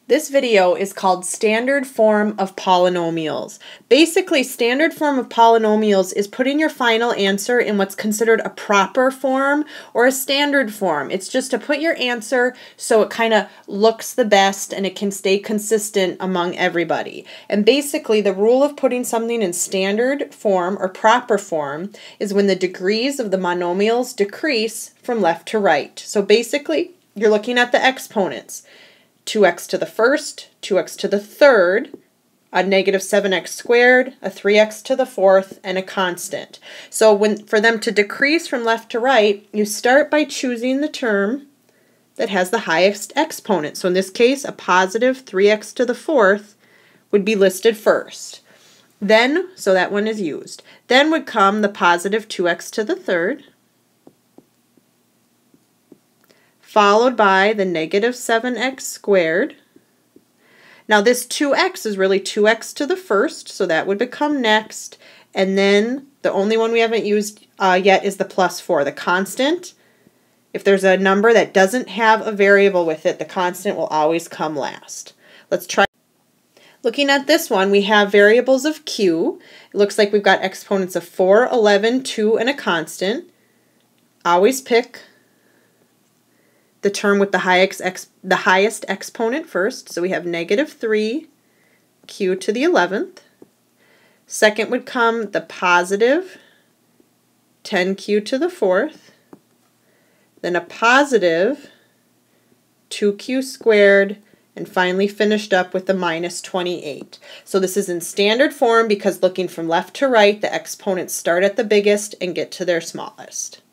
This video is called Standard Form of Polynomials. Basically, standard form of polynomials is putting your final answer in what's considered a proper form or a standard form. It's just to put your answer so it kind of looks the best and it can stay consistent among everybody. And basically, the rule of putting something in standard form or proper form is when the degrees of the monomials decrease from left to right. So basically, you're looking at the exponents. 2x to the first, 2x to the third, a negative 7x squared, a 3x to the fourth, and a constant. So for them to decrease from left to right, you start by choosing the term that has the highest exponent. So in this case, a positive 3x to the fourth would be listed first. Then, so that one is used. Then would come the positive 2x to the third, followed by the negative 7x squared. Now this 2x is really 2x to the first, so that would become next. And then the only one we haven't used yet is the plus 4, the constant. If there's a number that doesn't have a variable with it, the constant will always come last. Let's try. Looking at this one, we have variables of q. It looks like we've got exponents of 4, 11, 2, and a constant. Always pick the term with the highest exponent first. So we have negative 3 q to the 11th. Second would come the positive 10q to the 4th. Then a positive 2q squared, and finally finished up with the minus 28. So this is in standard form because looking from left to right, the exponents start at the biggest and get to their smallest.